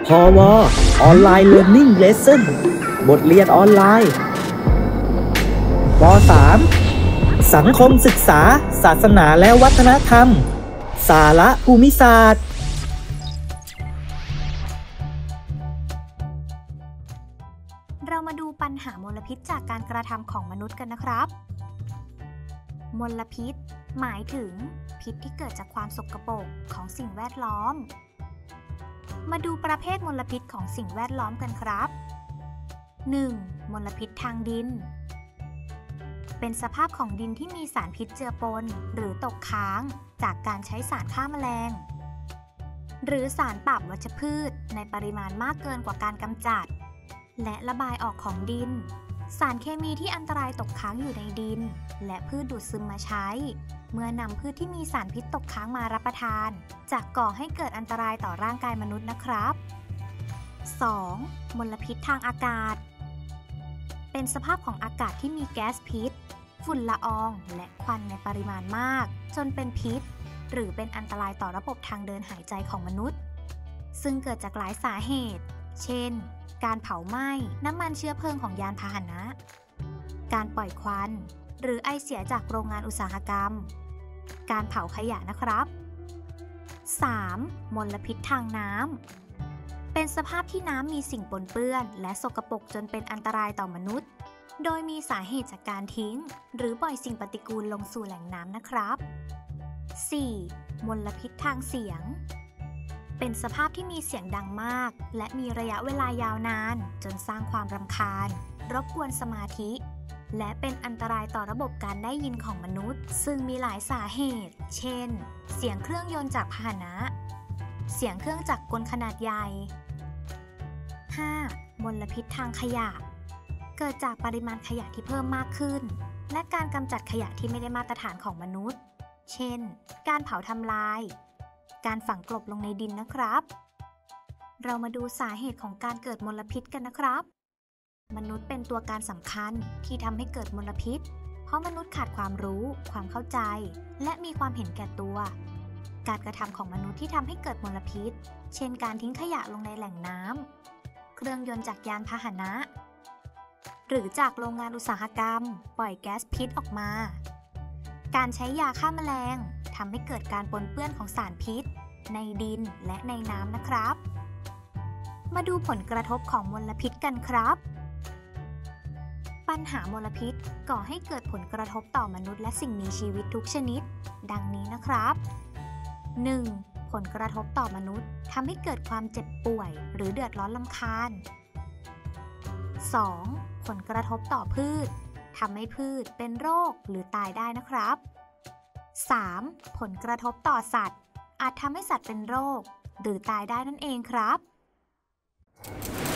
พวออนไลน์เรียนนิ่งเลสเซ่นบทเรียนออนไลน์ป.3 สังคมศึกษาศาสนาและวัฒนธรรมสาระภูมิศาสตร์เรามาดูปัญหามลพิษจากการกระทำของมนุษย์กันนะครับมลพิษหมายถึงพิษที่เกิดจากความสกปรกของสิ่งแวดล้อมมาดูประเภทมลพิษของสิ่งแวดล้อมกันครับ 1. มลพิษทางดินเป็นสภาพของดินที่มีสารพิษเจือปนหรือตกค้างจากการใช้สารฆ่าแมลงหรือสารปรับวัชพืชในปริมาณมากเกินกว่าการกำจัดและระบายออกของดินสารเคมีที่อันตรายตกค้างอยู่ในดินและพืชดูดซึมมาใช้เมื่อนำพืชที่มีสารพิษตกค้างมารับประทานจะก่อให้เกิดอันตรายต่อร่างกายมนุษย์นะครับ 2. มลพิษทางอากาศเป็นสภาพของอากาศที่มีแก๊สพิษฝุ่นละอองและควันในปริมาณมากจนเป็นพิษหรือเป็นอันตรายต่อระบบทางเดินหายใจของมนุษย์ซึ่งเกิดจากหลายสาเหตุเช่นการเผาไหม้น้ำมันเชื้อเพลิงของยานพาหนะการปล่อยควันหรือไอเสียจากโรงงานอุตสาหกรรมการเผาขยะนะครับ 3. มลพิษทางน้ำเป็นสภาพที่น้ำมีสิ่งปนเปื้อนและสกปรกจนเป็นอันตรายต่อมนุษย์โดยมีสาเหตุจากการทิ้งหรือปล่อยสิ่งปฏิกูลลงสู่แหล่งน้ำนะครับ 4. มลพิษทางเสียงเป็นสภาพที่มีเสียงดังมากและมีระยะเวลายาวนานจนสร้างความรำคาญรบกวนสมาธิและเป็นอันตรายต่อระบบการได้ยินของมนุษย์ซึ่งมีหลายสาเหตุเช่นเสียงเครื่องยนต์จากพาหนะเสียงเครื่องจักรกลขนาดใหญ่ 5. มลพิษทางขยะเกิดจากปริมาณขยะที่เพิ่มมากขึ้นและการกำจัดขยะที่ไม่ได้มาตรฐานของมนุษย์เช่นการเผาทำลายการฝังกลบลงในดินนะครับเรามาดูสาเหตุของการเกิดมลพิษกันนะครับมนุษย์เป็นตัวการสำคัญที่ทำให้เกิดมลพิษเพราะมนุษย์ขาดความรู้ความเข้าใจและมีความเห็นแก่ตัวการกระทำของมนุษย์ที่ทำให้เกิดมลพิษเช่นการทิ้งขยะลงในแหล่งน้ำเครื่องยนต์จากยานพาหนะหรือจากโรงงานอุตสาหกรรมปล่อยแก๊สพิษออกมาการใช้ยาฆ่าแมลงทำให้เกิดการปนเปื้อนของสารพิษในดินและในน้ำนะครับมาดูผลกระทบของมลพิษกันครับปัญหามลพิษก่อให้เกิดผลกระทบต่อมนุษย์และสิ่งมีชีวิตทุกชนิดดังนี้นะครับ 1. ผลกระทบต่อมนุษย์ทำให้เกิดความเจ็บป่วยหรือเดือดร้อนรำคาญ 2. ผลกระทบต่อพืชทำให้พืชเป็นโรคหรือตายได้นะครับ 3. ผลกระทบต่อสัตว์อาจทำให้สัตว์เป็นโรคหรือตายได้นั่นเองครับ